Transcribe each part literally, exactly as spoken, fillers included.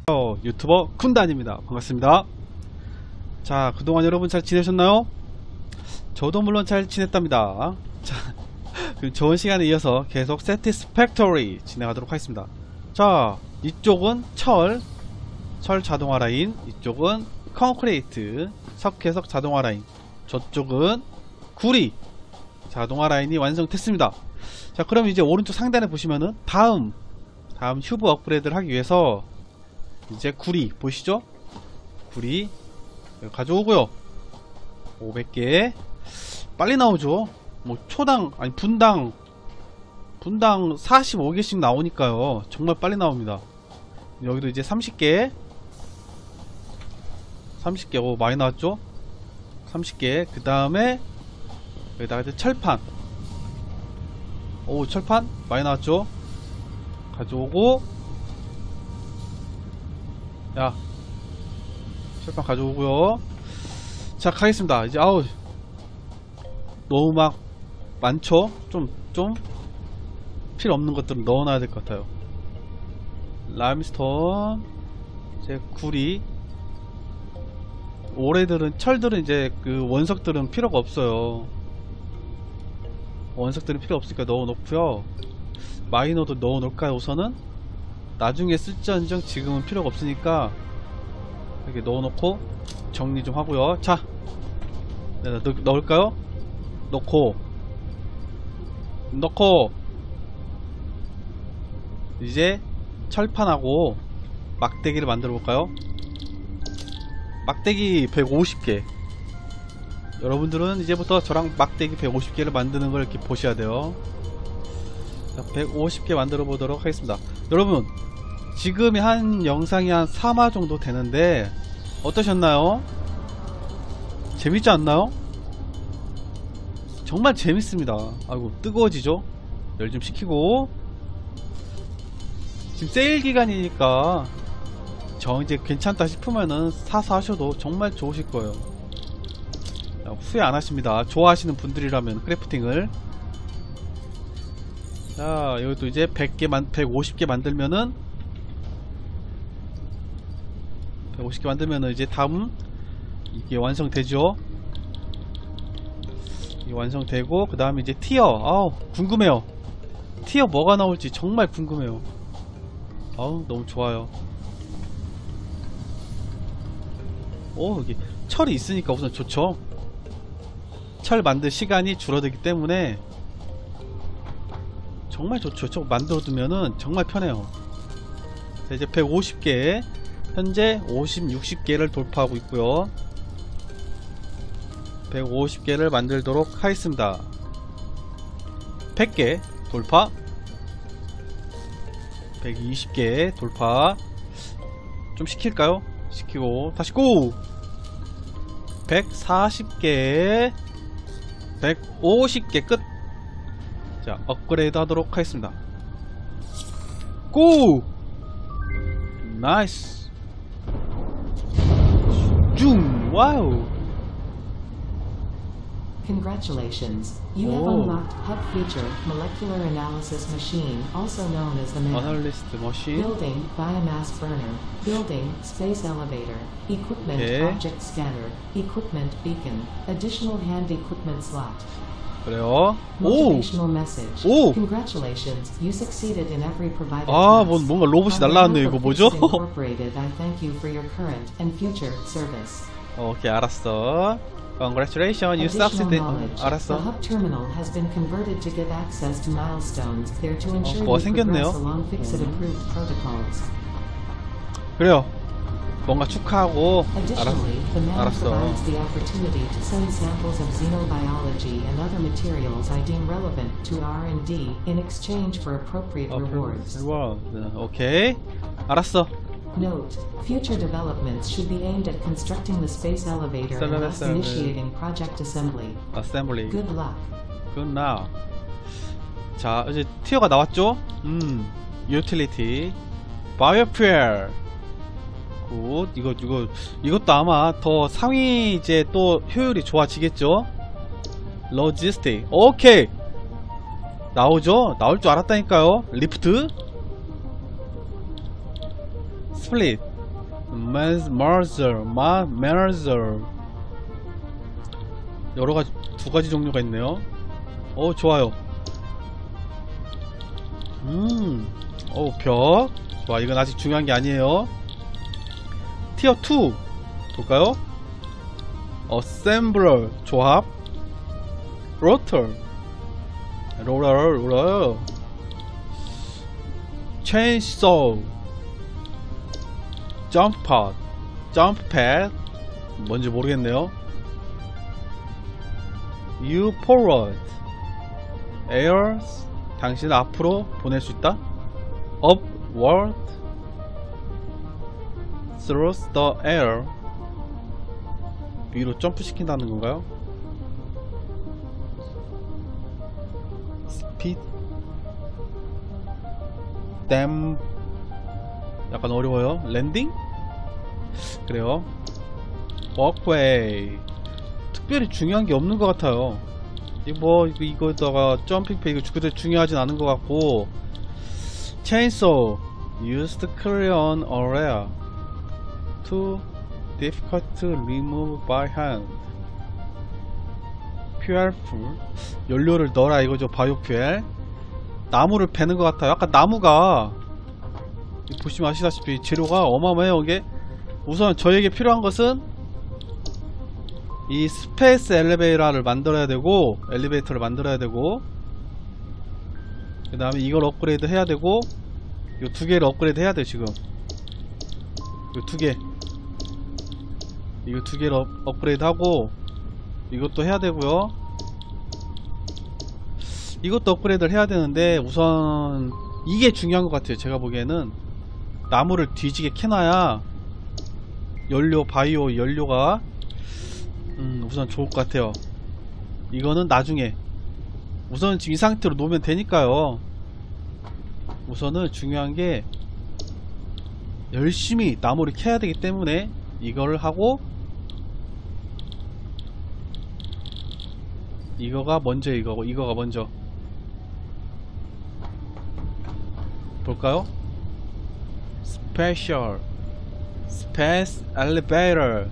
유튜버 쿤단입니다. 반갑습니다. 자, 그동안 여러분 잘 지내셨나요? 저도 물론 잘 지냈답니다. 자, 그럼 좋은 시간에 이어서 계속 세티스팩토리 진행하도록 하겠습니다. 자, 이쪽은 철, 철 자동화 라인, 이쪽은 콘크리트, 석회석 자동화 라인, 저쪽은 구리 자동화 라인이 완성됐습니다. 자, 그럼 이제 오른쪽 상단에 보시면은 다음 다음 휴브 업그레이드를 하기 위해서 이제 구리 보시죠? 구리 가져오고요. 오백 개 빨리 나오죠. 뭐 초당 아니 분당 분당 사십오 개씩 나오니까요. 정말 빨리 나옵니다. 여기도 이제 삼십 개 삼십 개 오 많이 나왔죠? 삼십 개 그 다음에 여기다가 이제 철판 오 철판 많이 나왔죠? 가져오고 야 철판 가져오고요. 자 가겠습니다. 이제 아우 너무 막 많죠? 좀 좀 필요 없는 것들은 넣어놔야 될 것 같아요. 라임스톤 이제 구리 올해들은 철들은 이제 그 원석들은 필요가 없어요. 원석들은 필요 없으니까 넣어 놓고요. 마이너도 넣어 놓을까요? 우선은 나중에 쓸지언정 지금은 필요가 없으니까 이렇게 넣어 놓고 정리 좀 하고요. 자 네, 넣, 넣을까요? 넣고 넣고 이제 철판하고 막대기를 만들어 볼까요? 막대기 백오십 개 여러분들은 이제부터 저랑 막대기 백오십 개를 만드는 걸 이렇게 보셔야 돼요. 자, 백오십 개 만들어 보도록 하겠습니다. 여러분 지금이 한 영상이 한 삼 화 정도 되는데 어떠셨나요? 재밌지 않나요? 정말 재밌습니다. 아이고 뜨거워지죠? 열 좀 식히고 지금 세일 기간이니까 저 이제 괜찮다 싶으면은 사서 하셔도 정말 좋으실 거예요. 후회 안 하십니다. 좋아하시는 분들이라면 크래프팅을. 자 여기도 이제 백 개 만 백오십 개 만들면은 백오십 개 만들면은 이제 다음 이게 완성되죠. 이게 완성되고 그 다음에 이제 티어 아우 궁금해요. 티어 뭐가 나올지 정말 궁금해요. 아우 너무 좋아요. 오 여기 철이 있으니까 우선 좋죠. 철 만들 시간이 줄어들기 때문에 정말 좋죠. 저거 만들어두면은 정말 편해요. 자, 이제 백오십 개 현재 오십, 육십 개를 돌파하고 있고요. 백오십 개를 만들도록 하겠습니다. 백 개 돌파, 백이십 개 돌파. 좀 시킬까요? 시키고 다시 고! 백사십 개, 백오십 개 끝. 자 업그레이드 하도록 하겠습니다. 고! 나이스. 줌! 와우. Congratulations, you have Oh. unlocked H U D feature, Molecular Analysis Machine, also known as the M A N. Analyst Machine. Building, Biomass Burner. Building, Space Elevator. Equipment, Okay. Object Scanner. Equipment, Beacon. Additional Hand Equipment Slot. 그래요. 오! Motivational Message. 오! Congratulations, you succeeded in every provided 아, task. 뭔, 뭔가 로봇이 On 날라왔네요. behalf 이거 of 뭐죠? Fix Incorporated, I thank you for your current and future service. 오케이, 알았어. Congratulations, you Additional succeeded. knowledge. 알았어. The hub terminal has been converted to give access to milestones there to ensure 뭐가 you 생겼네요. progress along Fixit approved protocols. 그래요. 뭔가 축하하고. Additionally, the M A N 알았어. provides the opportunity to send samples of xenobiology and other materials I deem relevant to R and D in exchange for appropriate rewards. 리워드. 오케이. 알았어. Note: future developments should be aimed at constructing the space elevator and thus Assembly. initiating project assembly. Assembly. Good luck. Good now. 자, 이제 티어가 나왔죠? 음. Utility. Biofuel. 굿. 이거, 이거, 이것도 아마 더 상위 이제 또 효율이 좋아지겠죠? Logistic. 오케이! 나오죠? 나올 줄 알았다니까요? 리프트. 스플릿. Mercer, 마, Mercer. 여러 가지, 두 가지 종류가 있네요. 어, 좋아요. 음, 어, 벽. 좋아, 이건 아직 중요한 게 아니에요. 티어 투. 볼까요? Assembler, 조합. Rotor, 롤러, 롤러. Chainsaw, Jump Pad, Jump Pad. 뭔지 모르겠네요. You forward, Air, 당신을 앞으로 보낼 수 있다. Upward, through the air, 위로 점프 시킨다는 건가요? Speed, dam, 약간 어려워요. 랜딩? 그래요. walkway, 특별히 중요한 게 없는 것 같아요. 이거 뭐 이거 이거다가 점핑 페이지 그렇게 중요하진 않은 것 같고. chainsaw, used to clear an area, too difficult to remove by hand. fuelful, 연료를 넣어라 이거죠. 바이오퓨엘. 나무를 패는 것 같아요. 아까 나무가 보시면 아시다시피 재료가 어마어마해요. 이게 우선 저에게 필요한 것은 이 스페이스 엘리베이터를 만들어야 되고, 엘리베이터를 만들어야 되고, 그 다음에 이걸 업그레이드 해야 되고, 이 두 개를 업그레이드 해야 돼. 지금 이 두 개, 이거 두 개를 업, 업그레이드 하고, 이것도 해야 되고요. 이것도 업그레이드를 해야 되는데 우선 이게 중요한 것 같아요. 제가 보기에는 나무를 뒤지게 캐놔야 연료, 바이오 연료가 음, 우선 좋을 것 같아요. 이거는 나중에, 우선 지금 이 상태로 놓으면 되니까요. 우선은 중요한 게 열심히 나무를 캐야 되기 때문에 이거를 하고, 이거가 먼저, 이거고 이거가 먼저. 볼까요? Special Space Elevator.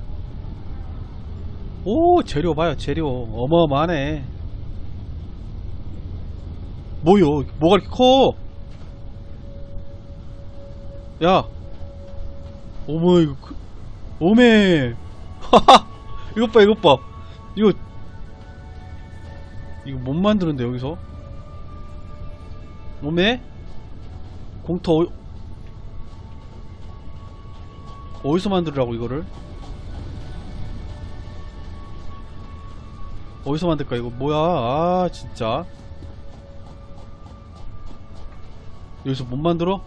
오, 재료 봐요. 재료 어마어마하네. 뭐요? 뭐가 이렇게 커? 야, 어머, 이거 그- 오메. 하하, 이것 봐, 이것 봐. 이거 이거 못 만드는데 여기서? 오메? 공터 어... 어디서 만들으라고 이거를? 어디서 만들까 이거? 뭐야? 아 진짜 여기서 못 만들어?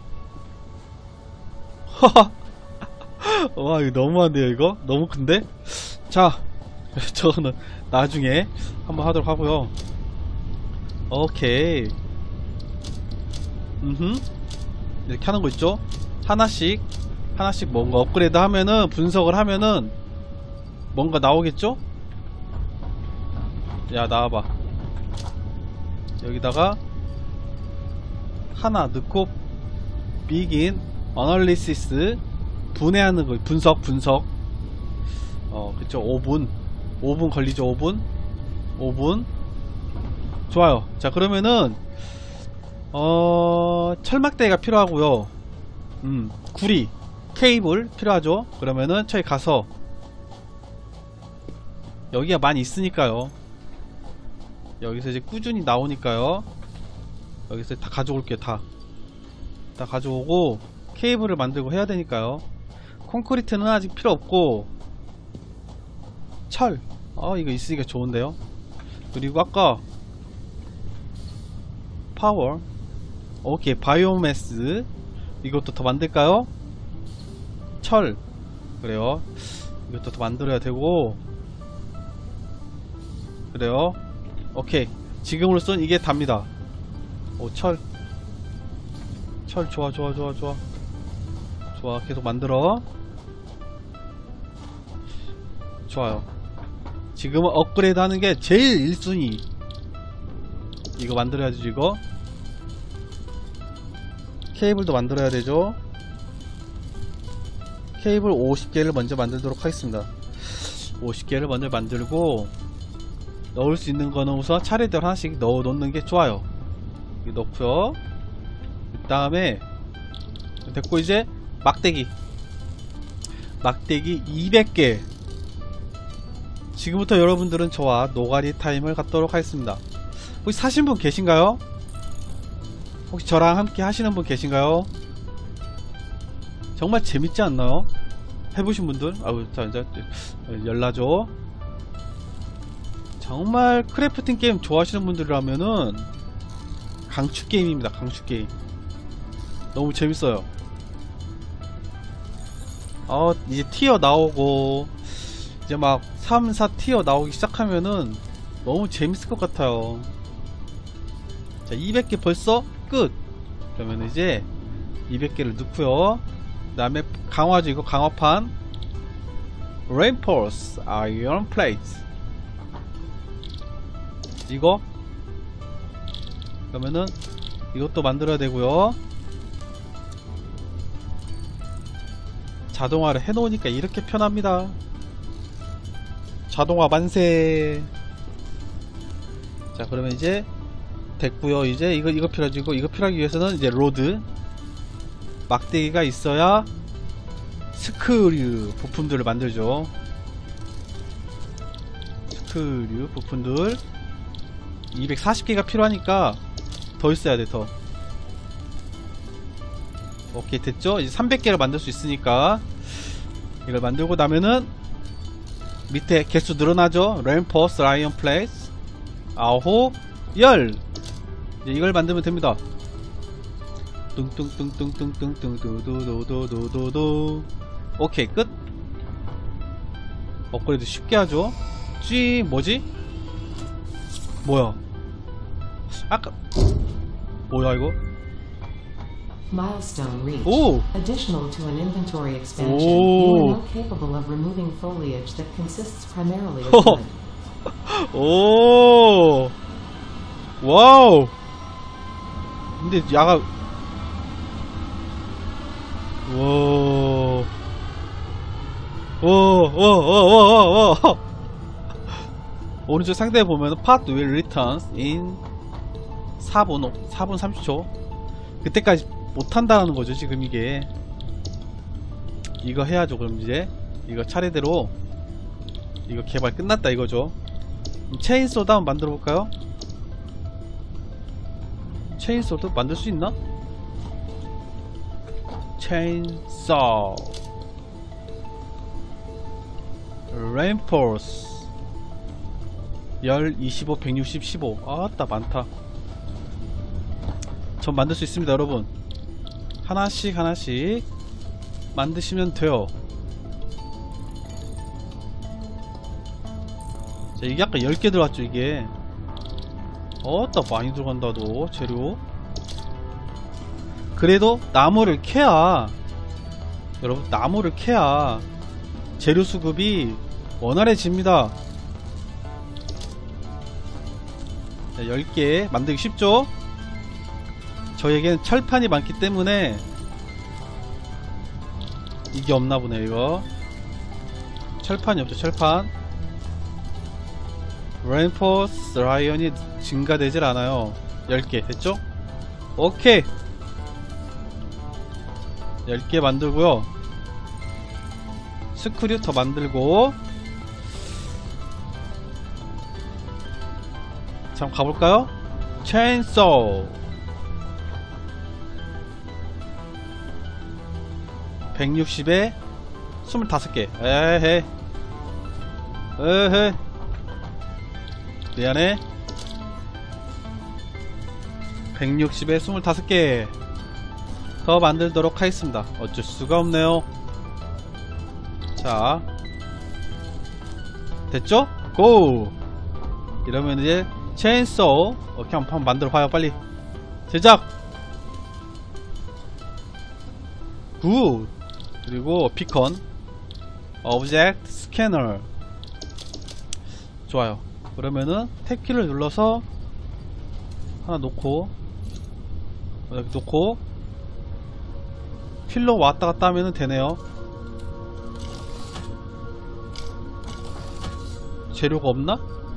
하하. 와 이거 너무한데요 이거? 너무 큰데? 자 저거는 나중에 한번 하도록 하고요. 오케이. 음흠. 이렇게 하는 거 있죠? 하나씩 하나씩 뭔가 업그레이드 하면은, 분석을 하면은 뭔가 나오겠죠? 야 나와봐. 여기다가 하나 넣고 begin analysis, 분해하는 거, 분석 분석. 어 그쵸. 오 분 오 분 걸리죠. 오 분 오 분. 좋아요. 자 그러면은 어 철막대기가 필요하고요. 음 구리, 케이블 필요하죠. 그러면은 저기 가서, 여기가 많이 있으니까요. 여기서 이제 꾸준히 나오니까요. 여기서 다 가져올게요. 다 다 가져오고 케이블을 만들고 해야 되니까요. 콘크리트는 아직 필요 없고, 철, 아 이거 있으니까 좋은데요. 그리고 아까 파워, 오케이, 바이오매스 이것도 더 만들까요? 철, 그래요. 이것도 더 만들어야 되고, 그래요. 오케이, 지금으로선 이게 답니다. 오, 철, 철 좋아 좋아 좋아 좋아 좋아. 계속 만들어. 좋아요. 지금은 업그레이드 하는 게 제일 일 순위. 이거 만들어야지. 이거 케이블도 만들어야 되죠. 케이블 오십 개를 먼저 만들도록 하겠습니다. 오십 개를 먼저 만들고 넣을 수 있는 거는 우선 차례대로 하나씩 넣어 놓는 게 좋아요. 이렇게 넣고요. 그 다음에 됐고, 이제 막대기 막대기 이백 개. 지금부터 여러분들은 저와 노가리 타임을 갖도록 하겠습니다. 혹시 사신 분 계신가요? 혹시 저랑 함께 하시는 분 계신가요? 정말 재밌지 않나요? 해보신 분들? 아우, 자, 이제 열나죠? 정말 크래프팅 게임 좋아하시는 분들이라면은 강추 게임입니다. 강추 게임. 너무 재밌어요. 어, 이제 티어 나오고 이제 막 삼, 사 티어 나오기 시작하면은 너무 재밌을 것 같아요. 자, 이백 개 벌써 끝. 그러면 이제 이백 개를 넣고요. 그 다음에 강화죠. 이거 강화판 Reinforced Iron Plates 이거 그러면은 이것도 만들어야 되고요. 자동화를 해놓으니까 이렇게 편합니다. 자동화 만세. 자, 그러면 이제 됐고요. 이제 이거 이거 필요하고, 이거 필요하기 위해서는 이제 로드 막대기가 있어야 스크류 부품들을 만들죠. 스크류 부품들 이백사십 개가 필요하니까 더 있어야 돼. 더. 오케이, 됐죠? 이제 삼백 개를 만들 수 있으니까 이걸 만들고 나면은 밑에 개수 늘어나죠? Reinforced Iron Plates 아홉, 열. 이제 이걸 만들면 됩니다. 뚱뚱뚱뚱뚱뚱뚱뚱두두두두두두. 오케이, 끝. 업그레이드 쉽게 하죠. 쥐 뭐지? 뭐야? 아까 뭐야 이거? Milestone reached. 오! Additional to an inventory expansion, 오! you are now capable of removing foliage that consists primarily of wood. 오! 와우! 근데 야가 와. 오오오오오오. 오른쪽 상대에 보면 Part will returns in 사 분 사 분 삼십 초. 그때까지 못한다는 거죠 지금. 이게 이거 해야죠. 그럼 이제 이거 차례대로 이거 개발 끝났다 이거죠. 체인소도 한번 만들어 볼까요? 체인소도 만들 수 있나? 체인소 Reinforce 열, 이십오, 백육십, 십오. 아따 많다. 전 만들 수 있습니다 여러분. 하나씩 하나씩 만드시면 돼요. 자, 이게 아까 열 개 들어갔죠 이게. 어따 많이 들어간다 너 재료. 그래도 나무를 캐야, 여러분 나무를 캐야 재료 수급이 원활해집니다. 자, 열 개 만들기 쉽죠? 저에겐 철판이 많기 때문에 이게 없나보네. 이거 철판이 없죠. 철판. Reinforced Iron이 증가되질 않아요. 열 개 됐죠? 오케이, 열 개 만들고요. 스크류 더 만들고. 자, 한번 가볼까요? 체인소 백육십에 스물다섯 개. 에헤 에헤 미안해. 백육십에 스물다섯 개 더 만들도록 하겠습니다. 어쩔 수가 없네요. 자, 됐죠? 고! 이러면 이제 체인소. 오케이, 한번 만들어 봐요. 빨리 제작. 굿. 그리고 비컨 오브젝트 스캐너. 좋아요. 그러면은 탭키를 눌러서 하나 놓고 이렇게 놓고 필로 왔다 갔다 하면 되네요. 재료가 없나?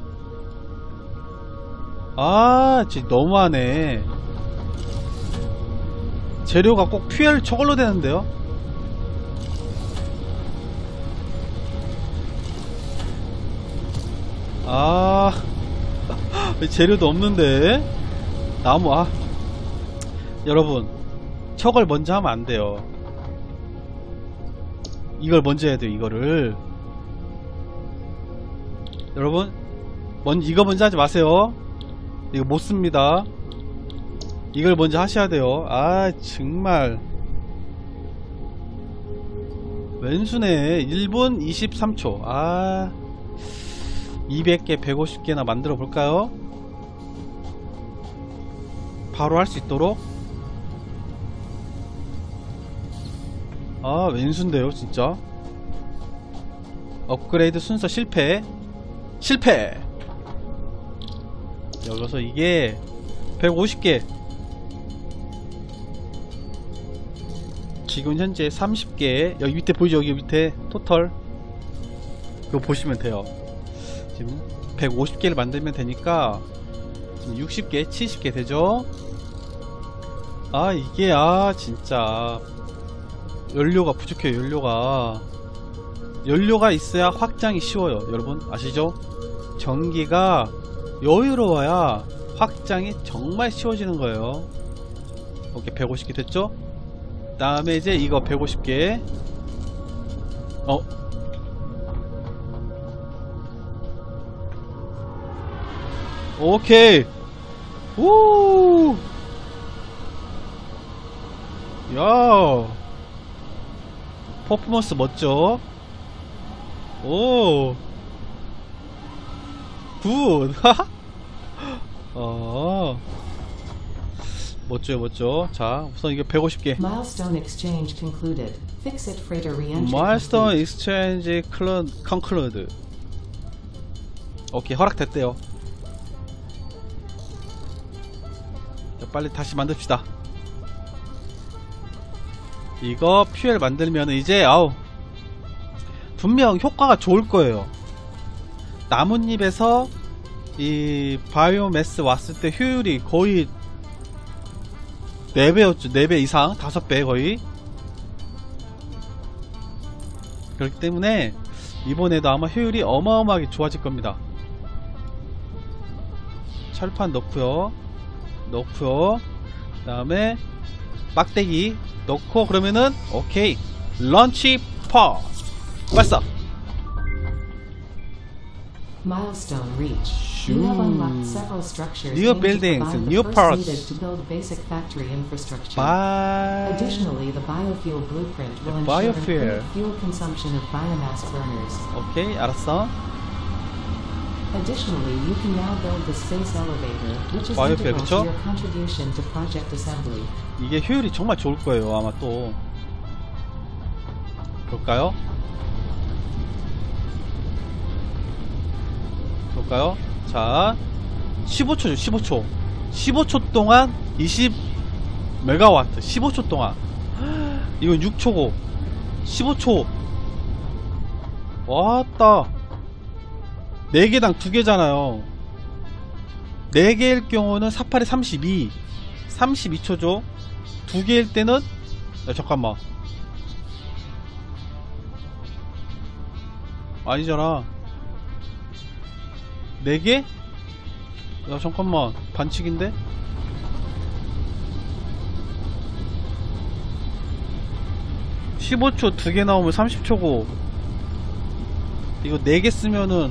아 진짜 너무하네. 재료가 꼭 퓨엘 저걸로 되는데요. 아 재료도 없는데. 나무. 아 여러분 저걸 먼저 하면 안 돼요. 이걸 먼저 해야 돼요. 이거를 여러분 먼저 이거 먼저 하지 마세요. 이거 못 씁니다. 이걸 먼저 하셔야 돼요. 아 정말 왼수네. 일 분 이십삼 초. 아 이백 개 백오십 개나 만들어 볼까요? 바로 할 수 있도록. 아 왼수인데요 진짜. 업그레이드 순서 실패. 실패. 여기서 이게 백오십 개. 지금 현재 삼십 개. 여기 밑에 보이죠? 여기 밑에 토털 그거 보시면 돼요. 지금 백오십 개를 만들면 되니까 지금 육십 개 칠십 개 되죠. 아 이게 아 진짜 연료가 부족해요. 연료가 연료가 있어야 확장이 쉬워요. 여러분 아시죠? 전기가 여유로워야 확장이 정말 쉬워지는 거예요. 오케이 백오십 개 됐죠? 그 다음에 이제 이거 백오십 개. 어? 오케이. 오! 야! 퍼포먼스 멋져. 오! 굿! 어. 멋져요, 멋져. 자, 우선 이게 백오십 개. Milestone exchange concluded. Fix-it freighter re-entry Milestone complete. Exchange Conclude. 오케이, 허락됐대요. 자, 빨리 다시 만듭시다. 이거 퓨엘 만들면 이제 아우 분명 효과가 좋을 거예요. 나뭇잎에서 이 바이오매스 왔을 때 효율이 거의 네 배였죠. 네 배 이상, 다섯 배 거의. 그렇기 때문에 이번에도 아마 효율이 어마어마하게 좋아질 겁니다. 철판 넣고요. 넣고요. 그 다음에 빡대기 넣고 그러면은 오케이. 런치 퍼스. 발사. Milestone reached. You have unlocked several structures New aimed to buildings, provide the new first parts. needed to build basic factory infrastructure. 바... Additionally, the biofuel blueprint will The ensure biofuel. improved fuel consumption of biomass burners. 오케이 알았어. Additionally, you can now build the space elevator, which is biofuel, integral 그쵸? to your contribution to project assembly. 이게 효율이 정말 좋을 거예요. 아마 또 볼까요? 볼까요? 자 십오 초죠. 십오 초 십오 초 동안 이십 메가와트. 십오 초 동안. 이건 육 초고 십오 초. 왔다. 네 개당 두 개잖아요. 네 개일 경우는 사팔에 삼십이. 삼십이 초죠. 두 개일 때는 야 잠깐만 아니잖아. 네 개? 야 잠깐만 반칙인데? 십오 초 두 개 나오면 삼십 초고 이거 네 개 쓰면은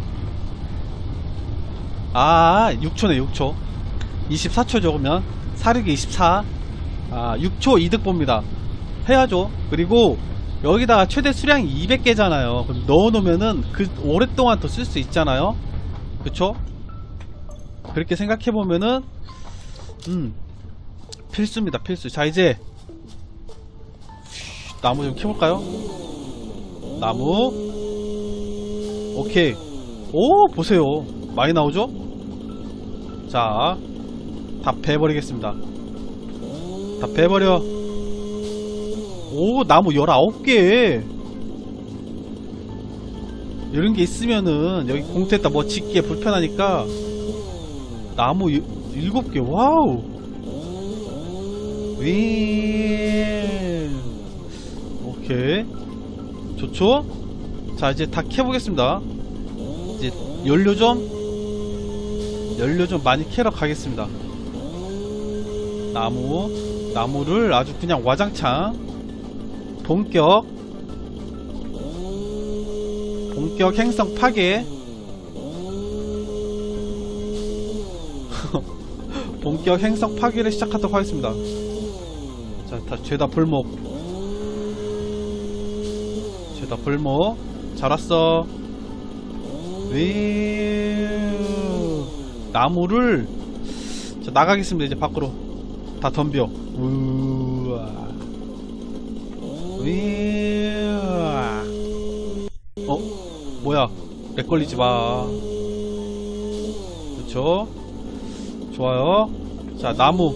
아 육 초네. 육 초 이십사 초 적으면 사륙이 이십사. 아 육 초 이득 봅니다. 해야죠. 그리고 여기다가 최대 수량이 이백 개잖아요 그럼 넣어놓으면은 그 오랫동안 더 쓸 수 있잖아요. 그쵸? 그렇게 생각해보면은 음 필수입니다. 필수. 자 이제 나무 좀 캐볼까요? 나무. 오케이. 오 보세요 많이 나오죠? 자 다 베버리겠습니다. 다 베버려. 오 나무 열아홉 개. 이런 게 있으면은 여기 공터에다 뭐 짓기에 불편하니까 나무 일- 일곱 개. 와우. 윈. 오케이. 좋죠? 자, 이제 다 캐보겠습니다. 이제 연료 좀 연료 좀 많이 캐러 가겠습니다. 나무 나무를 아주 그냥 와장창 본격 본격 행성 파괴 본격 행성 파괴를 시작하도록 하겠습니다. 자, 다 죄다 불목 죄다 불목 잘 왔어. 위 나무를 자, 나가겠습니다. 이제 밖으로 다 덤벼. 우와. 우와. 어? 뭐야? 렉 걸리지 마. 그렇죠? 좋아요. 자, 나무.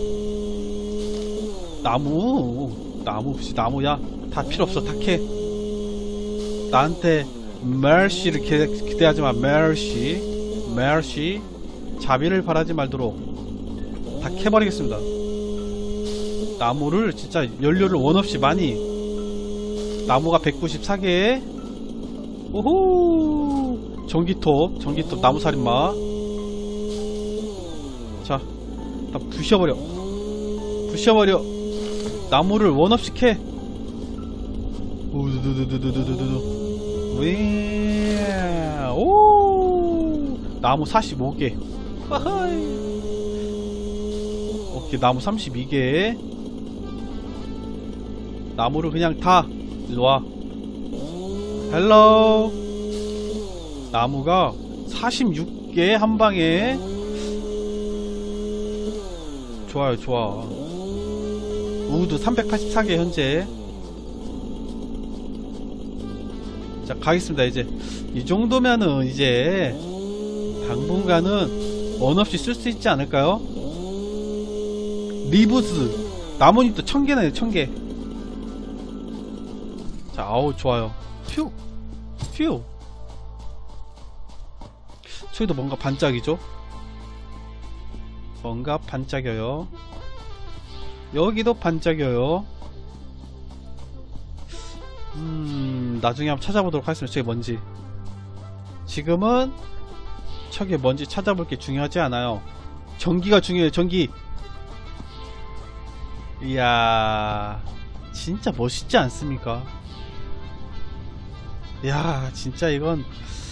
나무. 나무 혹시 나무야? 다 필요 없어. 다 캐. 나한테 mercy를 기대, 기대하지 마. mercy. mercy. 자비를 바라지 말도록 다 캐버리겠습니다. 나무를 진짜 연료를 원없이 많이. 나무가 백구십사 개. 오호. 전기톱 전기톱 나무살인마. 자, 다 부셔버려. 부셔버려. 나무를 원없이 캐. 우두두두두두두두. 왜? 오. 나무 사십오 개. 오케이, 나무 삼십이 개. 나무를 그냥 다 일로와. 헬로. 나무가 사십육 개 한방에. 좋아요, 좋아. 우드 삼백팔십사 개 현재. 자, 가겠습니다. 이제 이 정도면은 이제 당분간은 원 없이 쓸 수 있지 않을까요? 리브스 나뭇잎도 천 개나요. 천 개. 자, 아우 좋아요. 휴 휴. 저기도 뭔가 반짝이죠? 뭔가 반짝여요. 여기도 반짝여요. 음, 나중에 한번 찾아보도록 하겠습니다. 저게 뭔지. 지금은 저게 뭔지 찾아볼 게 중요하지 않아요. 전기가 중요해요. 전기. 이야, 진짜 멋있지 않습니까? 이야, 진짜 이건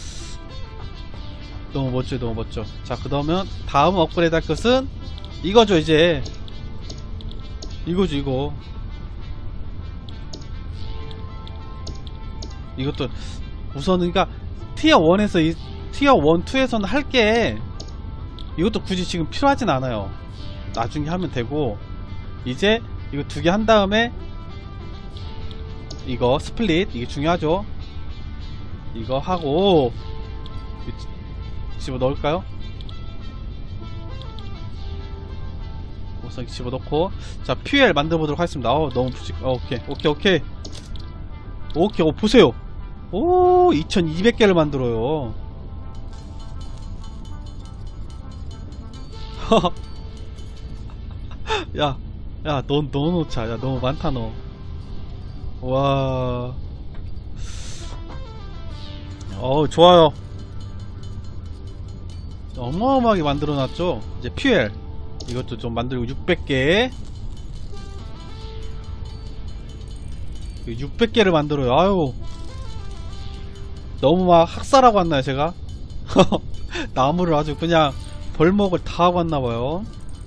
너무 멋져요. 너무 멋져. 자, 그러면 다음 업그레이드 할 것은 이거죠. 이제 이거죠. 이거 이것도 우선은 그러니까 티어 원에서 이 티어 일, 이에서는 할게 이것도 굳이 지금 필요하진 않아요. 나중에 하면 되고, 이제 이거 두 개 한 다음에 이거 스플릿, 이게 중요하죠. 이거 하고 집어 넣을까요? 우선 집어 넣고, 자, 퓨엘 만들어 보도록 하겠습니다. 어, 너무 부직. 어, 오케이, 오케이, 오케이, 오케이. 어, 보세요. 오, 이천이백 개를 만들어요. 야, 야, 너, 넣어놓자. 야, 너무 많다, 너. 와. 어우, 좋아요. 어마어마하게 만들어놨죠? 이제 퓨엘. 이것도 좀 만들고, 육백 개. 육백 개를 만들어요. 아유. 너무 막 학살하고 왔나요, 제가? 나무를 아주 그냥 벌목을 다 하고 왔나봐요.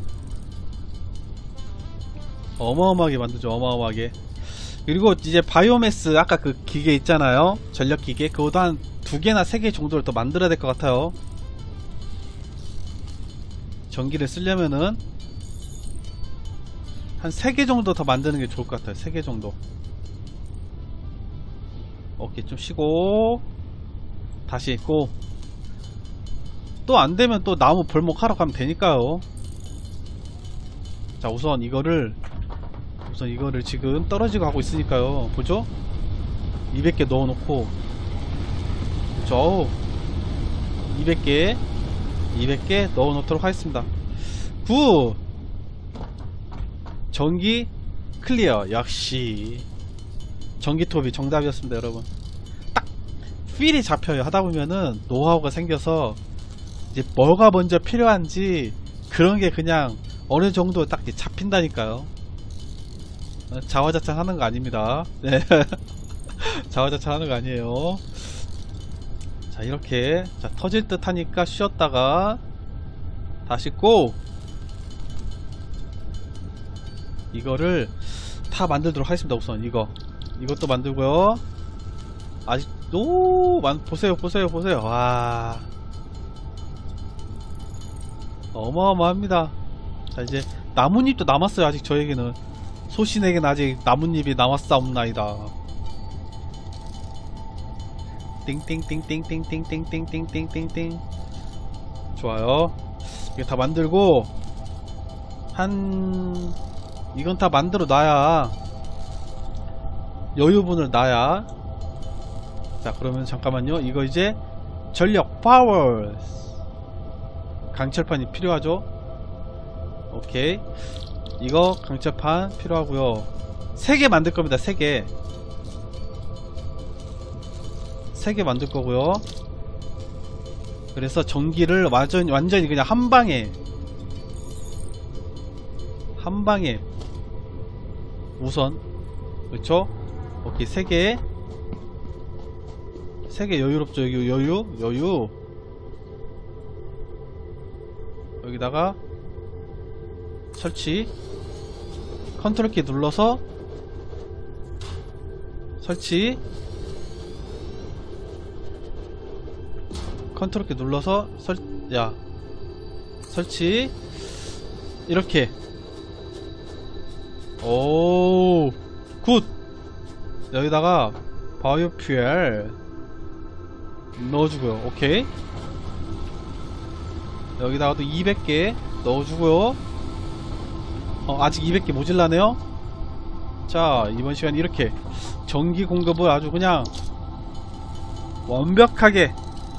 어마어마하게 만들죠. 어마어마하게. 그리고 이제 바이오매스, 아까 그 기계 있잖아요, 전력 기계. 그거도 한 두 개나 세 개 정도를 더 만들어야 될 것 같아요. 전기를 쓰려면은 한 세 개 정도 더 만드는 게 좋을 것 같아요. 세 개 정도. 오케이, 좀 쉬고 다시 고. 또 안되면 또 나무 벌목하러 가면 되니까요. 자, 우선 이거를 우선 이거를 지금 떨어지고 하고 있으니까요. 보죠? 이백 개 넣어놓고 저 이백 개 이백 개 넣어 놓도록 하겠습니다. 구 전기 클리어. 역시 전기톱이 정답이었습니다 여러분. 딱 필이 잡혀요. 하다보면은 노하우가 생겨서 이제 뭐가 먼저 필요한지 그런게 그냥 어느정도 딱 잡힌다니까요. 자화자찬 하는거 아닙니다. 네. 자화자찬 하는거 아니에요. 자 이렇게 자 터질듯 하니까 쉬었다가 다시 고! 이거를 다 만들도록 하겠습니다. 우선 이거 이것도 만들고요. 아직 오 만, 보세요 보세요 보세요. 와 어마어마합니다. 자 이제 나뭇잎도 남았어요. 아직 저에게는 소신에게는 아직 나뭇잎이 남았사옵나이다. 띵띵띵띵띵띵띵띵띵띵띵띵. 좋아요. 이거 다 만들고 한 이건 다 만들어 놔야 여유분을 놔야. 자 그러면 잠깐만요. 이거 이제 전력 파워 강철판이 필요하죠. 오케이 이거 강철판 필요하고요. 세 개 만들 겁니다. 세 개 세 개 만들 거고요. 그래서 전기를 완전, 완전히 그냥 한 방에 한 방에 우선 그렇죠. 오케이 세 개 세 개 여유롭죠. 여기 여유 여유 여기다가 설치. 컨트롤 키 눌러서 설치. 컨트롤 키 눌러서 설, 야 설치. 이렇게. 오 굿. 여기다가 바이오퓨엘 넣어주고요. 오케이 여기다가 또 이백 개 넣어주고요. 어, 아직 이백 개 모질라네요. 자 이번 시간 이렇게 전기 공급을 아주 그냥 완벽하게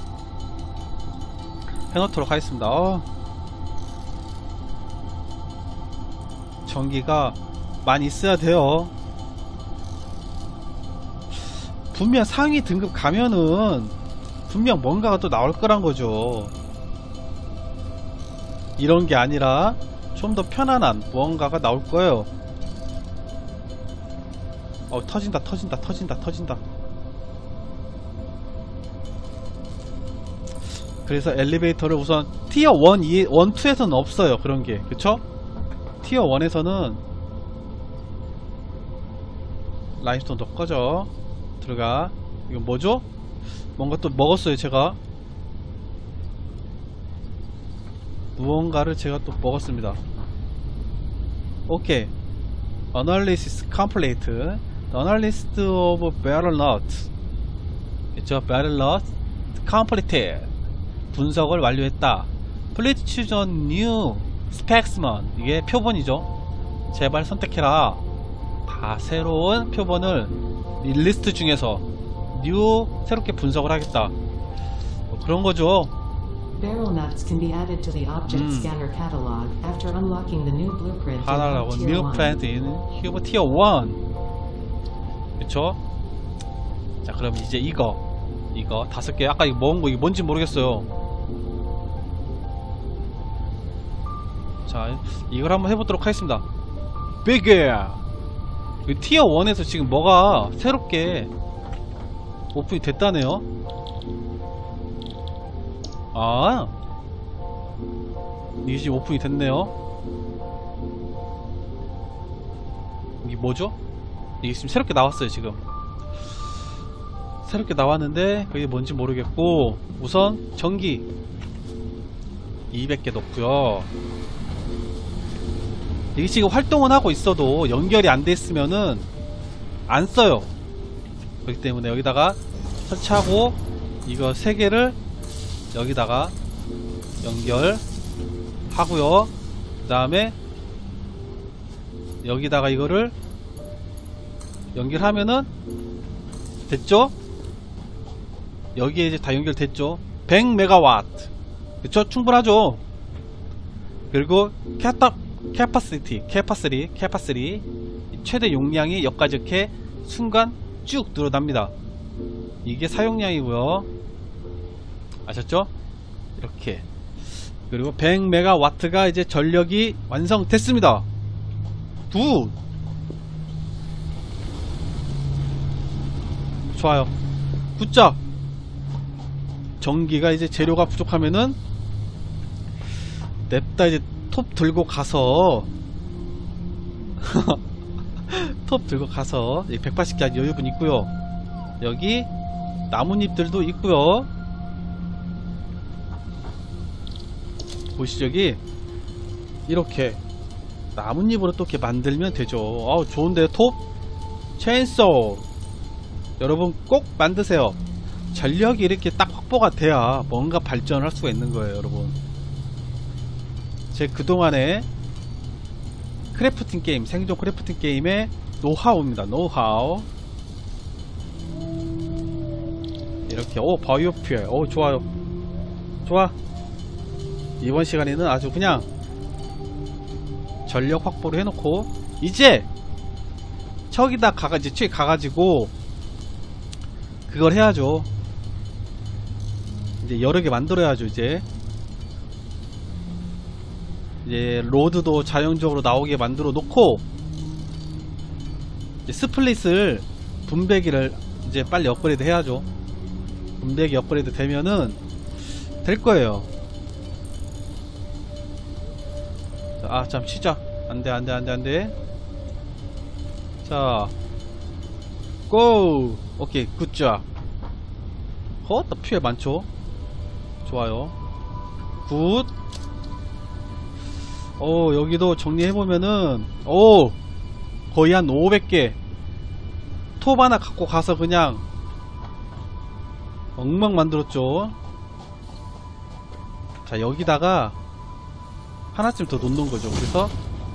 해놓도록 하겠습니다. 어. 전기가 많이 있어야 돼요. 분명 상위 등급 가면은 분명 뭔가가 또 나올 거란 거죠. 이런 게 아니라 좀 더 편안한 무언가가 나올 거예요. 어 터진다 터진다 터진다 터진다. 그래서 엘리베이터를 우선 티어 일, 이, 일, 이에서는 없어요. 그런게 그쵸? 티어 일에서는 라임스톤도 꺼져. 들어가. 이건 뭐죠? 뭔가 또 먹었어요 제가. 무언가를 제가 또 먹었습니다. 오케이 Analysis complete. Analysis of Battle Note. 그쵸? Battle Note completed. 분석을 완료했다. Please choose a new specimen. 이게 표본이죠. 제발 선택해라. 다 새로운 표본을 이 리스트 중에서 new 새롭게 분석을 하겠다. 뭐 그런 거죠. Barrel nuts can be added to the object 음. scanner catalog after unlocking the new blueprint in 하나라고 Tier new one. plant in Human Tier 일. 그쵸? 자 그럼 이제 이거 이거 다섯 개. 아까 이거 먹은 거 이게 뭔지 모르겠어요. 자 이걸 한번 해보도록 하겠습니다. Bigger. 티어 일에서 지금 뭐가 새롭게 오픈이 됐다네요. 아 이게 지금 오픈이 됐네요. 이게 뭐죠? 이게 지금 새롭게 나왔어요. 지금 새롭게 나왔는데 그게 뭔지 모르겠고 우선 전기 이백 개 넣고요. 이게 지금 활동은 하고 있어도 연결이 안 돼 있으면은 안 써요. 그렇기 때문에 여기다가 설치하고 이거 세 개를 여기다가 연결하고요. 그 다음에 여기다가 이거를 연결하면은 됐죠? 여기에 이제 다 연결됐죠. 백 메가와트. 그쵸? 충분하죠. 그리고 캐타, 캐파시티, 캐파시티, 캐파시티 최대 용량이 여기까지 이렇게 순간 쭉 늘어납니다. 이게 사용량이고요. 아셨죠? 이렇게. 그리고 백 메가와트가 이제 전력이 완성됐습니다. 두. 좋아요. 굿잡. 전기가 이제 재료가 부족하면은 냅다 이제 톱 들고 가서 톱 들고 가서 백팔십 개 여유분 있고요. 여기 나뭇잎들도 있고요. 보시죠. 여기 이렇게 나뭇잎으로 또 이렇게 만들면 되죠. 아우 좋은데요. 톱 체인소 여러분 꼭 만드세요. 전력이 이렇게 딱 확보가 돼야 뭔가 발전을 할 수가 있는 거예요. 여러분 제 그동안에 크래프팅 게임, 생존 크래프팅 게임의 노하우입니다. 노하우. 이렇게 오 바이오 퓨엘 오 좋아요. 좋아. 이번 시간에는 아주 그냥 전력 확보를 해놓고 이제 저기다 가가 이제 뒤에 가가지고 그걸 해야죠. 이제 여러 개 만들어야죠. 이제 이제 로드도 자연적으로 나오게 만들어 놓고 이제 스플릿을 분배기를 이제 빨리 업그레이드 해야죠. 분배기 업그레이드 되면은 될 거예요. 아 참 쉬자. 안돼 안돼 안돼 안돼. 자 고! 오케이 굿잡. 허또 퓨엘 많죠. 좋아요. 굿. 오 여기도 정리해보면은 오 거의 한 오백 개 톱 하나 갖고 가서 그냥 엉망 만들었죠. 자 여기다가 하나쯤 더 놓는 거죠. 그래서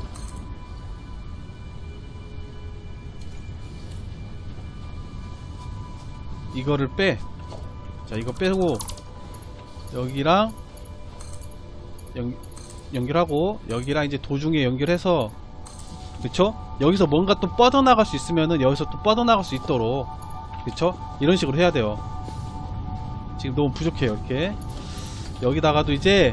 이거를 빼. 자 이거 빼고 여기랑 연, 연결하고 여기랑 이제 도중에 연결해서 그쵸? 여기서 뭔가 또 뻗어나갈 수 있으면은 여기서 또 뻗어나갈 수 있도록 그쵸? 이런 식으로 해야 돼요. 지금 너무 부족해요. 이렇게 여기다가도 이제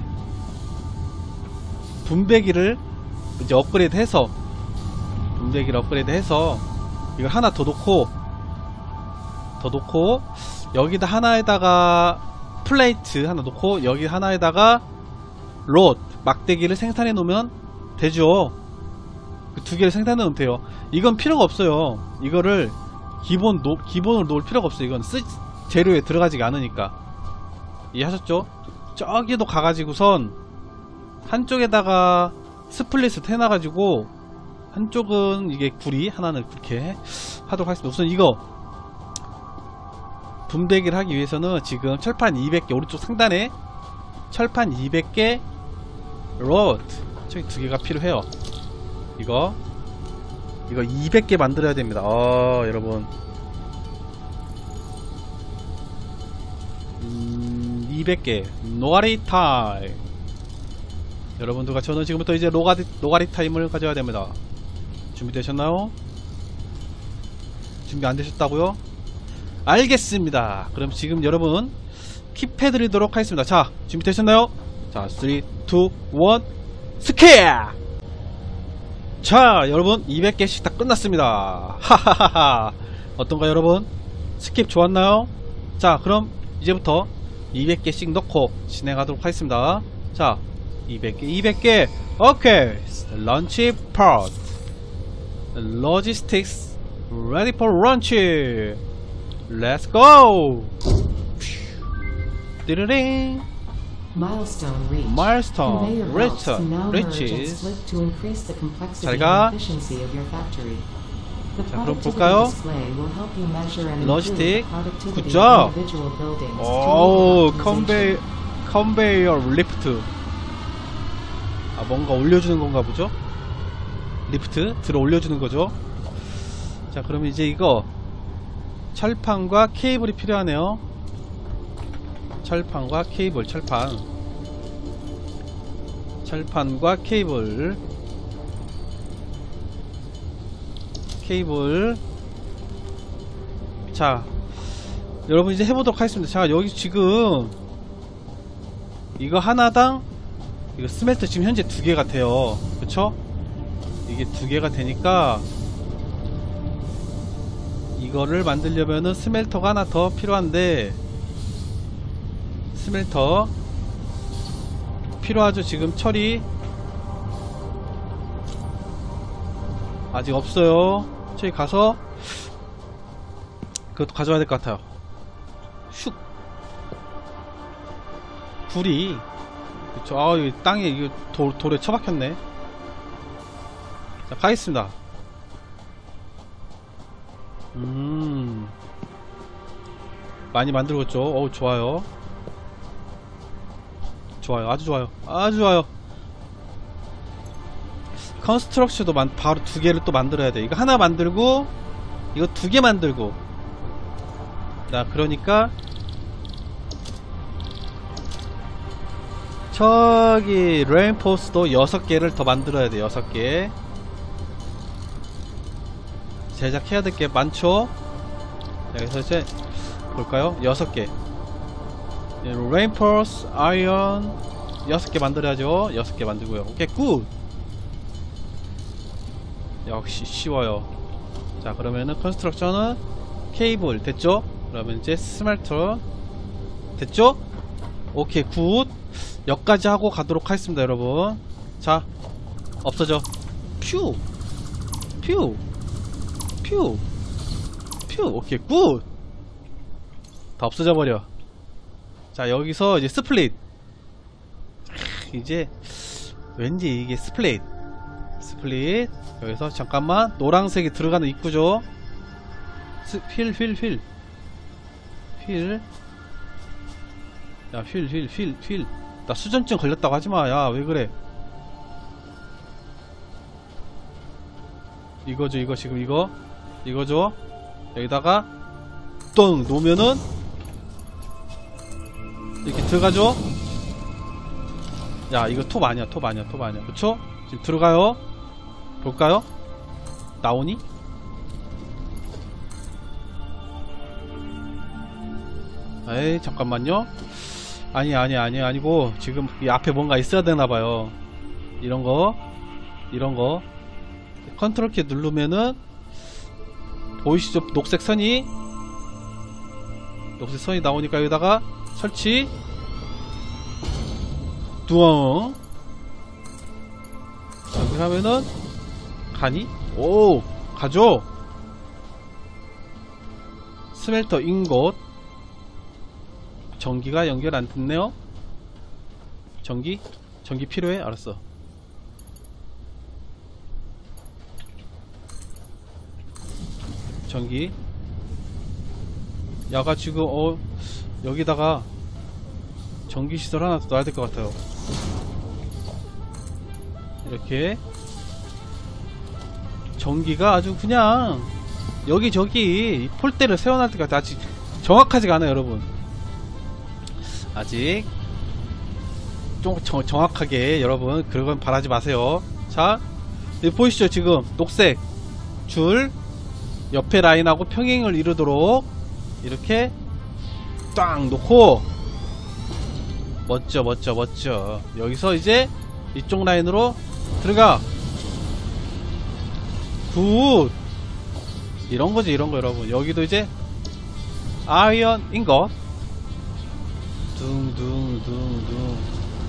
분배기를 이제 업그레이드 해서 분배기를 업그레이드 해서 이걸 하나 더 놓고 더 놓고 여기다 하나에다가 플레이트 하나 놓고 여기 하나에다가 롯 막대기를 생산해 놓으면 되죠. 그 두 개를 생산해 놓으면 돼요. 이건 필요가 없어요. 이거를 기본 노, 기본으로 놓을 필요가 없어요. 이건 쓰, 재료에 들어가지가 않으니까. 이해하셨죠? 저기도 가가지고선 한쪽에다가 스플릿을 해놔가지고 한쪽은 이게 구리 하나는 그렇게 하도록 하겠습니다. 우선 이거 분배기를 하기 위해서는 지금 철판 이백 개 오른쪽 상단에 철판 이백 개 로드 저기 두 개가 필요해요. 이거 이거 이백 개 만들어야 됩니다. 어 여러분 음, 이백 개 노가리 타임. 여러분들과 저는 지금부터 이제 노가리, 노가리 타임을 가져야 됩니다. 준비되셨나요? 준비 안 되셨다고요? 알겠습니다. 그럼 지금 여러분 킵해드리도록 하겠습니다. 자 준비되셨나요? 자 삼, 이, 일 스케어! 자 여러분 이백 개씩 다 끝났습니다. 하하하하. 어떤가요 여러분? 스킵 좋았나요? 자 그럼 이제부터 이백 개씩 넣고 진행하도록 하겠습니다. 자 이백 개 이백 개 오케이. 런치 파트 로지스틱스 ready for launch. Let's go. 띠르링. Milestone reached. Milestone Conveyor belts reached. can now merge and reaches. split to increase the complexity 잘 가. and efficiency of your factory. The 자, 그럼 productivity 볼까요? display will help you measure and improve 로지스틱. the productivity 굿 잡. of individual buildings to 오, meet 컨베이, optimization. 컨베이어 리프트. 아, 뭔가 올려주는 건가 보죠? 리프트 들어 올려주는 거죠. 자, 그럼 이제 이거 철판과 케이블이 필요하네요. 철판과 케이블, 철판 철판과 케이블 케이블. 자, 여러분 이제 해보도록 하겠습니다. 자, 여기 지금 이거 하나당 이거 스멜터 지금 현재 두 개 같아요. 그쵸? 이게 두 개가 되니까 이거를 만들려면은 스멜터가 하나 더 필요한데, 스멜터 필요하죠. 지금 철이 아직 없어요. 저기 가서 그것도 가져와야 될 것 같아요. 슉. 굴이, 그쵸. 아, 이 땅에 이거 돌, 돌에 처박혔네. 자, 가겠습니다. 음, 많이 만들고 있죠. 어우, 좋아요. 좋아요. 아주 좋아요. 아주 좋아요. 컨스트럭션도 만, 바로 두 개를 또 만들어야 돼. 이거 하나 만들고 이거 두 개 만들고. 자, 그러니까 저기 레인포스도 여섯 개를 더 만들어야 돼. 여섯 개 제작해야 될 게 많죠. 자, 그래서 이제 볼까요? 여섯 개 레인포스 아이언 여섯 개 만들어야죠. 여섯 개 만들고요. 오케이, 굿. 역시 쉬워요. 자, 그러면은 컨스트럭션은 케이블 됐죠? 그러면 이제 스멜터 됐죠? 오케이, 굿. 여기까지 하고 가도록 하겠습니다, 여러분. 자, 없어져. 퓨 퓨 퓨 퓨. 오케이, 굿. 다 없어져 버려. 자, 여기서 이제 스플릿. 이제 왠지 이게 스플릿 스플릿. 여기서 잠깐만, 노란색이 들어가는 입구죠. 스, 휠, 휠, 휠. 휠. 야, 휠, 휠, 휠, 휠. 나 수전증 걸렸다고 하지마. 야, 왜 그래. 이거죠, 이거, 지금 이거. 이거죠. 여기다가 똥 놓으면은 이렇게 들어가죠. 야, 이거 톱 아니야, 톱 아니야, 톱 아니야. 그쵸? 지금 들어가요. 볼까요? 나오니? 에이, 잠깐만요. 아니, 아니, 아니, 아니고, 지금 이 앞에 뭔가 있어야 되나봐요. 이런거, 이런거. 컨트롤 키 누르면은, 보이시죠? 녹색 선이, 녹색 선이 나오니까 여기다가 설치. 뚜엉. 여기 하면은, 가니? 오! 가죠? 스멜터 인곳. 전기가 연결 안 됐네요? 전기? 전기 필요해? 알았어. 전기. 야가 지금, 어, 여기다가 전기시설 하나 더 놔야 될 것 같아요. 이렇게. 전기가 아주 그냥 여기저기 폴대를 세워놨을 것 같아. 아직 정확하지가 않아요, 여러분. 아직 좀 정, 정확하게 여러분 그런 바라지 마세요. 자, 여기 보이시죠? 지금 녹색 줄 옆에 라인하고 평행을 이루도록 이렇게 딱 놓고, 멋져 멋져 멋져. 여기서 이제 이쪽 라인으로 들어가. 굿. 이런거지, 이런거. 여러분, 여기도 이제 아이언 인것 둥둥둥둥.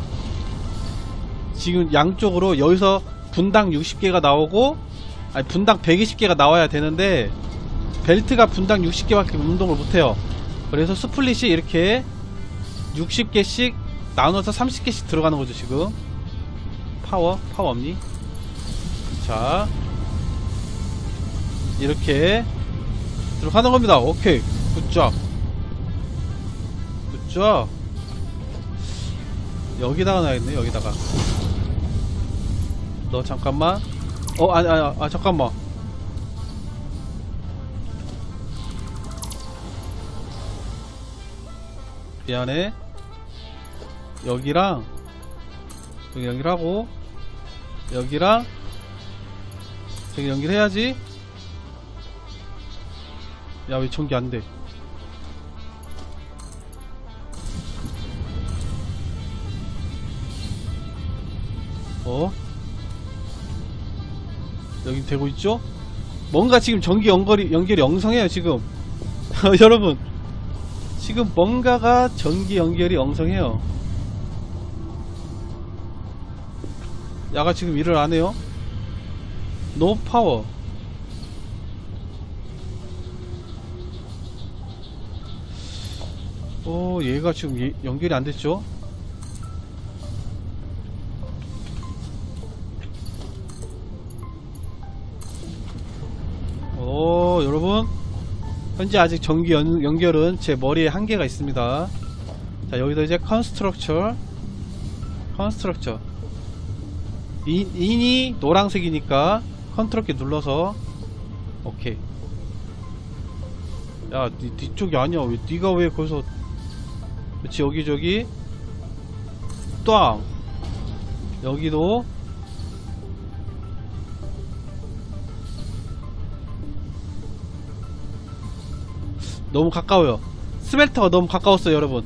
지금 양쪽으로 여기서 분당 육십 개가 나오고, 아니 분당 백이십 개가 나와야 되는데 벨트가 분당 육십 개밖에 운동을 못해요. 그래서 스플릿이 이렇게 육십 개씩 나눠서 삼십 개씩 들어가는 거죠. 지금 파워 파워 없니? 자, 이렇게 들어가는 겁니다. 오케이, 굿잡 굿잡. 여기다가 놔야겠네. 여기다가. 너 잠깐만. 어, 아니, 아니, 아, 잠깐만. 미안해. 여기랑 여기 연결하고 여기랑 저기 연결해야지. 야, 왜 전기 안돼? 어? 여기 되고 있죠? 뭔가 지금 전기 연결이, 연결이 엉성해요 지금. 여러분, 지금 뭔가가 전기 연결이 엉성해요. 야가 지금 일을 안해요. 노 파워. 오, 얘가 지금 예, 연결이 안됐죠? 오, 여러분, 현재 아직 전기 연, 연결은 제 머리에 한계가 있습니다. 자, 여기다 이제 컨스트럭처 컨스트럭처 인, 인이 노란색이니까 컨트롤 키 눌러서 오케이. 야, 니, 뒤쪽이 아니야. 왜 니가 왜 거기서. 그렇지, 여기저기 또 여기도 너무 가까워요. 스멜터가 너무 가까웠어요 여러분.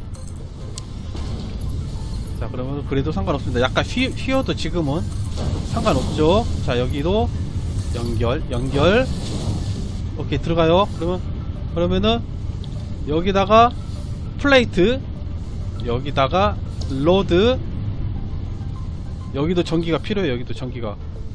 자, 그러면 그래도 상관없습니다. 약간 휘, 휘어도 지금은 상관없죠. 자, 여기도 연결 연결 오케이, 들어가요. 그러면 그러면은 여기다가 플레이트, 여기다가 로드, 여기도 전기가 필요해요. 여기도 전기가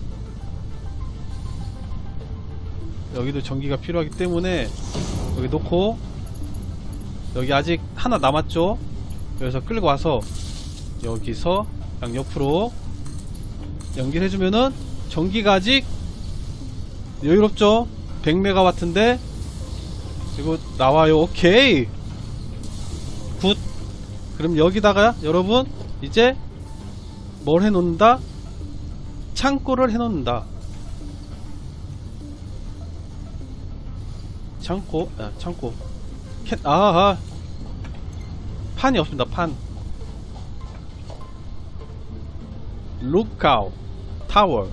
여기도 전기가 필요하기 때문에 여기 놓고, 여기 아직 하나 남았죠. 그래서 끌고 와서 여기서 양옆으로 연결해주면은 전기가 아직 여유롭죠. 백 메가와트인데 이거 나와요. 오케이, 굿. 그럼 여기다가 여러분 이제 뭘 해놓는다? 창고를 해놓는다. 창고, 아, 창고. 캔, 아, 아, 판이 없습니다. 판. 룩아웃 타워.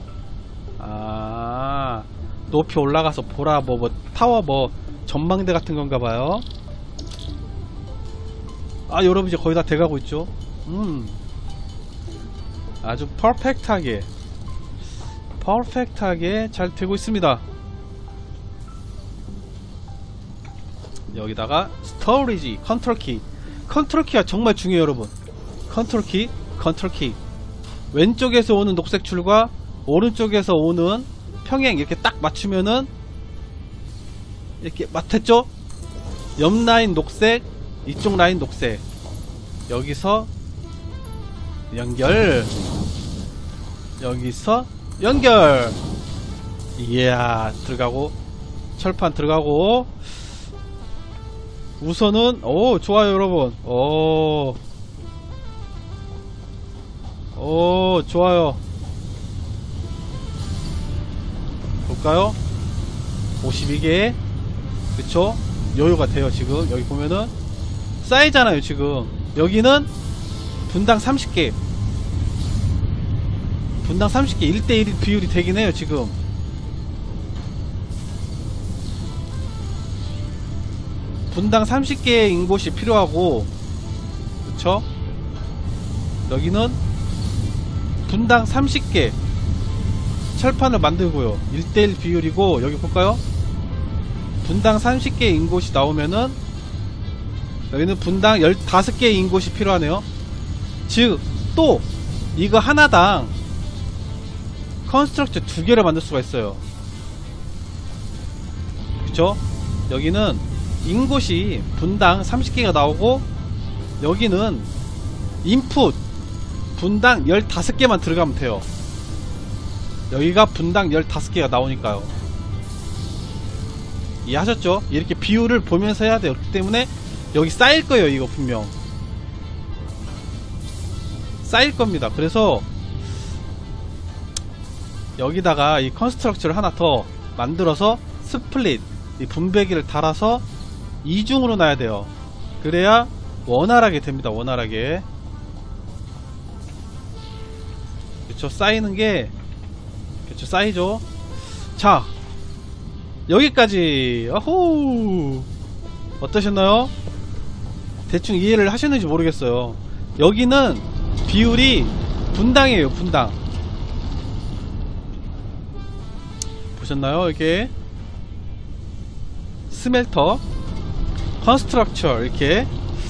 아, 높이 올라가서 보라, 뭐, 뭐, 타워, 뭐, 전망대 같은 건가 봐요. 아, 여러분 이제 거의 다 돼가고 있죠. 음, 아주 퍼펙트하게, 퍼펙트하게 잘 되고 있습니다. 여기다가 스토리지, 컨트롤 키. 컨트롤 키가 정말 중요해요 여러분. 컨트롤 키, 컨트롤 키. 왼쪽에서 오는 녹색 줄과 오른쪽에서 오는 평행 이렇게 딱 맞추면은 이렇게 맞췄죠? 옆 라인 녹색, 이쪽 라인 녹색. 여기서 연결, 여기서 연결. 이야, 들어가고, 철판 들어가고. 우선은 오, 좋아요 여러분. 오, 오, 좋아요. 볼까요? 오십이 개. 그쵸? 여유가 돼요. 지금 여기 보면은 쌓이잖아요. 지금 여기는 분당 삼십 개, 분당 삼십 개 일 대 일 비율이 되긴 해요. 지금 분당 삼십 개의 인곳이 필요하고, 그쵸? 여기는 분당 삼십 개 철판을 만들고요. 일 대 일 비율이고, 여기 볼까요? 분당 삼십 개의 인곳이 나오면은 여기는 분당 십오 개의 인곳이 필요하네요. 즉, 또 이거 하나당 컨스트럭처 두 개를 만들 수가 있어요. 그쵸? 여기는 인곳이 분당 삼십 개가 나오고, 여기는 인풋 분당 십오 개만 들어가면 돼요. 여기가 분당 십오 개가 나오니까요. 이해하셨죠? 이렇게 비율을 보면서 해야 돼요. 그렇기 때문에 여기 쌓일 거예요. 이거 분명 쌓일 겁니다. 그래서 여기다가 이 컨스트럭처를 하나 더 만들어서 스플릿, 이 분배기를 달아서 이중으로 놔야 돼요. 그래야 원활하게 됩니다. 원활하게. 그쵸, 쌓이는 게 그쵸, 쌓이죠. 자, 여기까지. 아호, 어떠셨나요? 대충 이해를 하셨는지 모르겠어요. 여기는 비율이 분당이에요. 분당 보셨나요? 이게 스멜터, 컨스트럭처 이렇게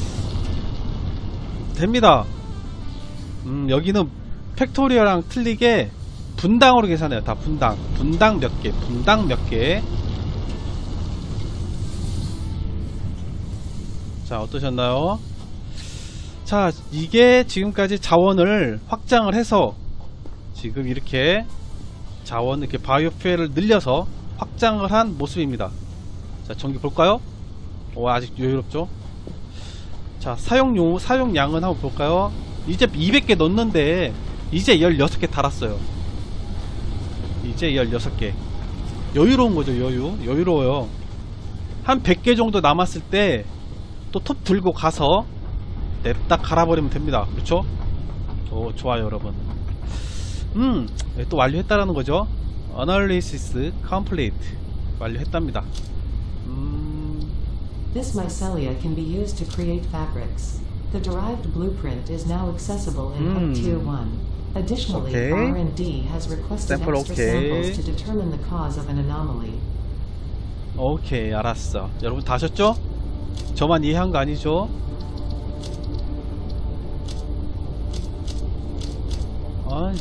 됩니다. 음, 여기는 팩토리얼랑 틀리게 분당으로 계산해요. 다 분당. 분당 몇 개, 분당 몇 개. 자, 어떠셨나요? 자, 이게 지금까지 자원을 확장을 해서 지금 이렇게 자원, 이렇게 바이오퓨엘을 늘려서 확장을 한 모습입니다. 자, 전기 볼까요? 오, 아직 여유롭죠? 자, 사용용, 사용량은 한번 볼까요? 이제 이백 개 넣었는데 이제 열여섯 개 달았어요. 이제 열여섯 개. 여유로운 거죠. 여유. 여유로워요. 한 백 개 정도 남았을 때 또 톱 들고 가서 냅다 갈아버리면 됩니다. 그렇죠? 오, 좋아요 여러분. 음, 또 완료했다라는 거죠. Analysis complete. 완료했답니다. 음... This mycelia can be used to create fabrics. The derived blueprint is now accessible in Mm. Hub Tier one. Additionally, Okay. R and D has requested Sample extra okay. samples to determine the cause of an anomaly. 오케이, 알았어. 여러분 다 하셨죠? 저만 이해한 거 아니죠? 아,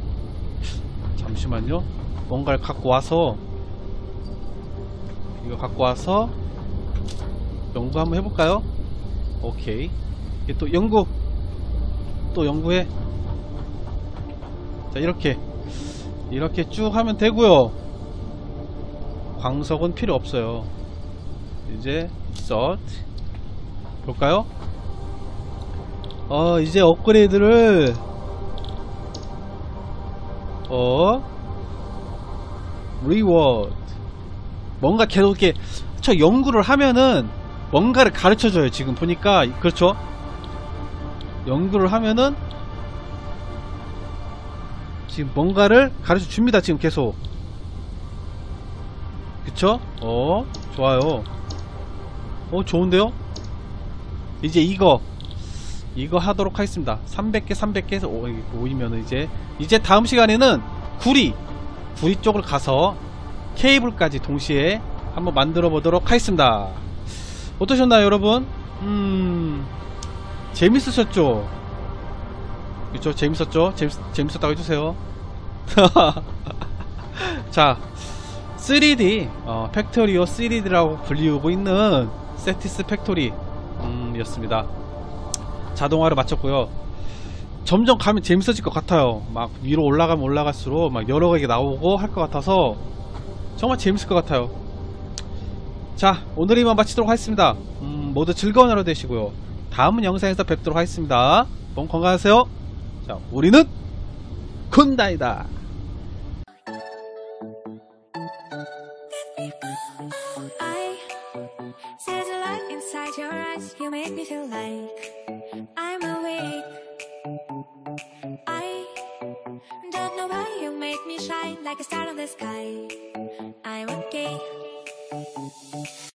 잠시만요. 뭔가를 갖고 와서 이거 갖고 와서 연구 한번 해볼까요? 오케이. 이게 또 연구 또 연구해. 자, 이렇게 이렇게 쭉 하면 되고요. 광석은 필요 없어요. 이제 서 볼까요? 어, 이제 업그레이드를 어 리워드 뭔가 계속 이렇게 저 연구를 하면은 뭔가를 가르쳐줘요. 지금 보니까 그렇죠? 연구를 하면은 지금 뭔가를 가르쳐 줍니다. 지금 계속. 그쵸? 어, 좋아요. 어, 좋은데요? 이제 이거 이거 하도록 하겠습니다. 삼백 개 삼백 개에서 오이면은 이제 이제 다음 시간에는 구리 구리 쪽을 가서 케이블까지 동시에 한번 만들어 보도록 하겠습니다. 어떠셨나요 여러분? 음, 재밌으셨죠? 그쵸? 재밌었죠? 재밌, 재밌었다고 해주세요. 자, 쓰리디 어, 팩토리오 쓰리디라고 불리우고 있는 세티스 팩토리 음, 였습니다. 자동화를 마쳤고요. 점점 가면 재밌어질 것 같아요. 막 위로 올라가면 올라갈수록 막 여러 가지 나오고 할 것 같아서 정말 재밌을 것 같아요. 자, 오늘 이만 마치도록 하겠습니다. 음, 모두 즐거운 하루 되시고요. 다음 영상에서 뵙도록 하겠습니다. 너무 건강하세요. 자, 우리는 쿤다이다. I see the light inside your eyes. You make me feel like I'm awake. I don't know why you make me shine like a star in the sky. I'm okay.